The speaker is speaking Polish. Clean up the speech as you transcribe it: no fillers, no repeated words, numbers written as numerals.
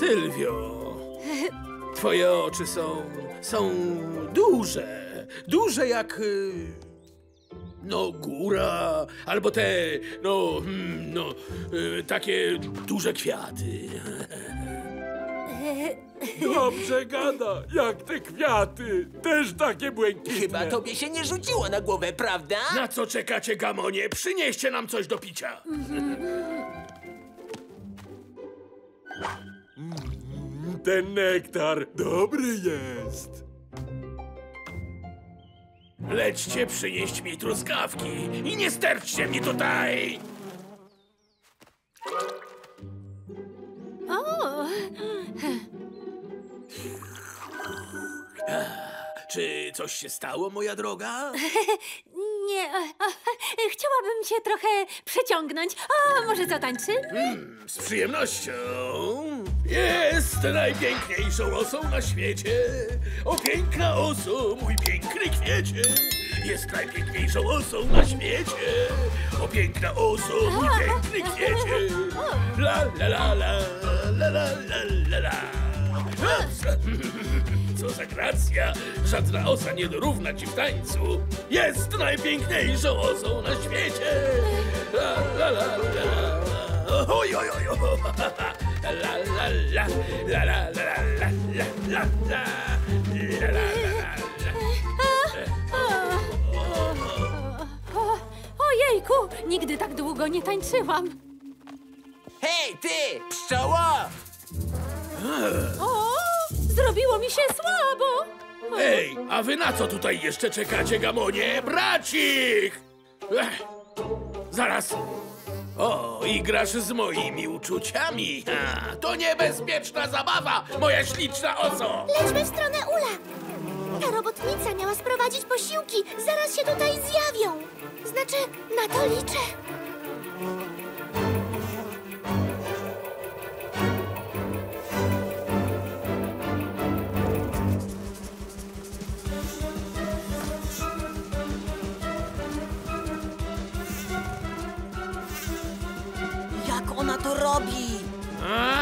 Sylwio, twoje oczy są duże. Duże jak... no, góra, albo te, takie duże kwiaty. Dobrze gada, jak te kwiaty, też takie błękitne. Chyba tobie się nie rzuciło na głowę, prawda? Na co czekacie, gamonie? Przynieście nam coś do picia. Ten nektar dobry jest. Lećcie przynieść mi truskawki i nie sterczcie mnie tutaj! O, Czy coś się stało, moja droga? nie, chciałabym się trochę przeciągnąć. O, może zatańczy? Z przyjemnością. Jest najpiękniejszą osą na świecie. O piękna oso, mój piękny kwiecie. Jest najpiękniejszą osą na świecie. O piękna oso, mój piękny kwiecie. La la la la la la la la. Co za gracja! Żadna osa nie dorówna ci w tańcu. Jest najpiękniejszą osą na świecie. La la la la. Oj, oj, oj, oj. La la la la la la la la la la la la la. Ojejku, nigdy tak długo nie tańczyłam. Hej, ty, pszczoło! O, zrobiło mi się słabo. Ej, a wy na co tutaj jeszcze czekacie, gamonie? Bracik! Zaraz. O, igrasz z moimi uczuciami. To niebezpieczna zabawa, moja śliczna oso. Lećmy w stronę Ula. Ta robotnica miała sprowadzić posiłki. Zaraz się tutaj zjawią. Znaczy, na to liczę. Jak ona to robi?